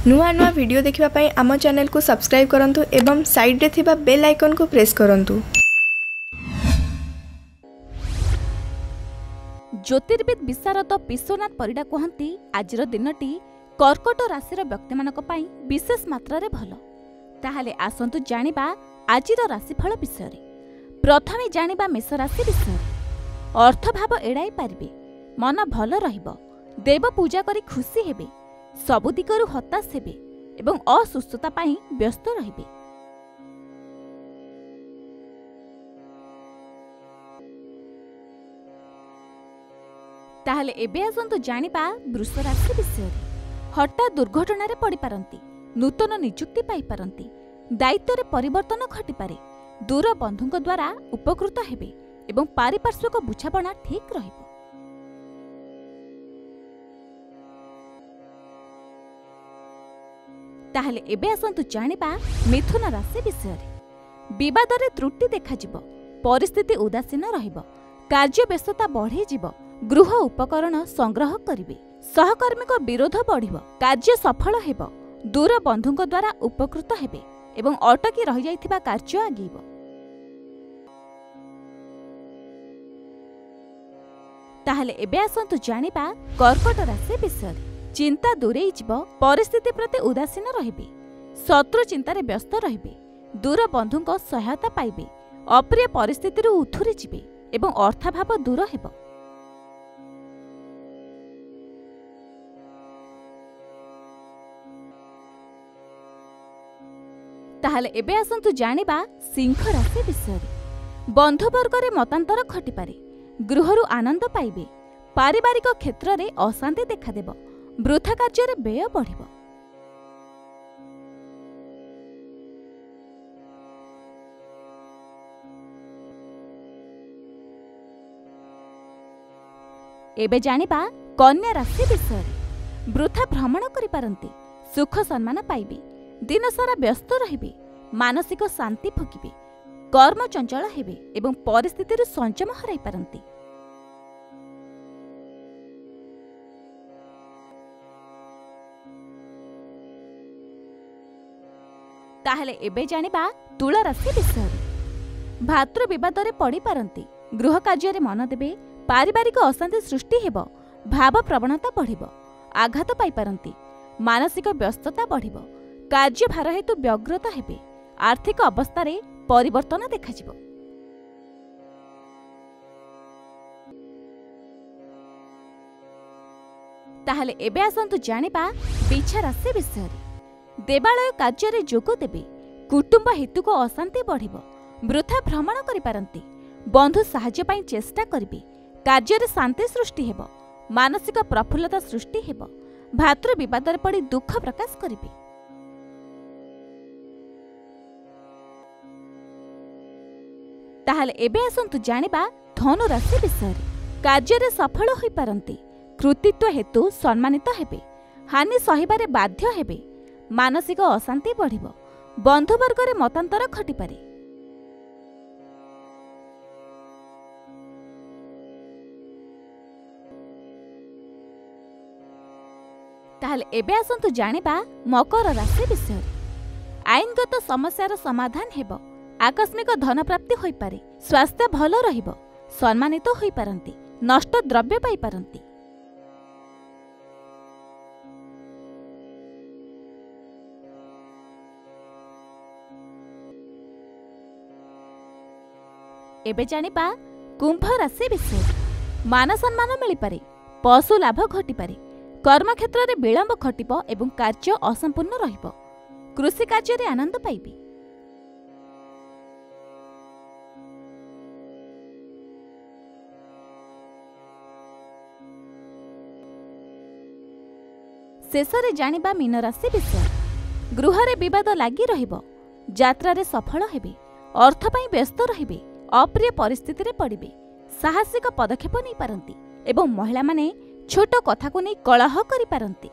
नुआ नुआ वीडियो देखिबा पई आम चैनल को सब्सक्राइब करंतु एवं साइड रे थिबा बेल आइकन को प्रेस करंतु। ज्योतिर्विद विशारद विश्वनाथ परिडा कहती आजिर दिनटी कर्कट राशि व्यक्ति मानक पई विशेष मात्रा रे भल। ताहाले आसंतु जानिबा आजिर राशिफल विषय रे। प्रथमे जानिबा मेष राशि विषय रे। अर्थ भाव एड़ाई पारिबे, मन भल रहिबो, देव पूजा करी खुशी हेबे, सबु दिगरु हताश हेबे एवं असुस्थता पई व्यस्त रहिबे। ताहले एबे आसंतु जानिबा वृष राशि विषय रे। हठात दुर्घटना रे पड़ी पारंती, नूतन नियुक्ति पाई पारंती, दायित्व रे परिवर्तन घटी पारे, दूर बंधुक द्वारा उपकृत हेबे एवं पारिपार्श्विक बुझापणा ठीक रहिबो। ताहले एबे आसंतु जानिबा मिथुन राशि विषय रे। विवाद रे त्रुटि देखा जिवो, परिस्थिति उदासीन रहिबो, कार्य व्यस्तता बढ़ी जिवो, गृह उपकरण संग्रह करिवे, सहकर्मी विरोध बढ़िबो, कार्य सफल हेबो, दूर बंधुक द्वारा उपकृत हेबे एवं अटकी रहि जाइथिबा कार्य आगेइबो। ताहले एबे आसंतु जानिबा कर्कट राशि विषय रे। चिंता दूरेई जिवो, परिस्थिति प्रति उदासीन रहिबे, शत्रु चिंतारे व्यस्त रहिबे, दूर बंधुक सहायता पाइबे, अप्रिय परिस्थिति रु उथुरी जिबे एवं अर्थाभाव दूर हेबो। ताहले एबे आसंतु जानिबा सिंह राशि विषय रे। बंधुवर्ग रे मतांतर घटी पारे, गृहरु आनंद पाइबे, पारिवारिक क्षेत्र रे अशांति देखा देबो, वृथा कार्य रे व्यय बढ़िबो। एबे जानिबा कन्या राशि विषय रे। वृथा भ्रमण करि पारंती, सुख सम्मान पाइबे, दिन सारा व्यस्त रहिबे, मानसिक शांति भोगिबे, कर्म चंचल हेबे एवं परिस्थिति रे संयम हराई पारंती। ताहले एबे जानिबा तुला राशि विषय रे। भातृ विवाद रे पड़ी पारंती, गृह कार्य रे मन देबे, पारिवारिक अशांति सृष्टि हेबो, भाव प्रवणता बढ़िबो, आघात पाई पारंती, मानसिक व्यस्तता बढ़िबो, कार्य भार हेतु व्यग्रता हेबे, आर्थिक अवस्था रे परिवर्तन देखा जिवो। ताहले एबे आसंतु जानिबा बिछा राशि विषय रे। देवालय कार्य रे जोग देबे, कुटुंब हेतु को अशांति बढ़िबो, वृथा भ्रमण करि पारंती, बंधु साहाय्य पई चेष्टा करिबे, कार्य रे शांति सृष्टि हेबो, मानसिक प्रफुल्लता सृष्टि हेबो, भातृ विवाद रे पड़ी दुख प्रकाश करिबे। ताहले एबे आसंतु जानिबा धनु राशि विषय रे। कार्य रे सफल होई पारंती, कृतित्व हेतु सम्मानित हेबे, हानि सहिबारे बाध्य हेबे, मानसिक अशांति बढ़िबो, बंधुवर्ग रे मतांतर घटी पारे। ताहले एबे आसंतु जानिबा मकर राशि विषय रे। आईनगत समस्यार समाधान हेबो, आकस्मिक धन प्राप्ति होई पारे, स्वास्थ्य भल रहिबो, सम्मानित होई पारंती, नष्ट द्रव्य पाई पारंती। एबे जानिबा कुंभ राशि विषय रे। मान सम्मान मिली पारे, पशु लाभ घटी पारे, कर्म क्षेत्र रे विलंब घटिबो एवं कार्य असंपूर्ण रहिबो, कृषि कार्य रे आनंद पाइबे। शेष रे जानिबा मीन राशि विषय। गृह रे विवाद लागी रहिबो, यात्रा रे सफल हेबे, अर्थ पई व्यस्त रहिबे, अप्रिय परिस्थिति रे पड़िबे, साहसिक पदक्षेप नै पारंती एवं महिला माने छोट कथा को नै कलह करि पारंती।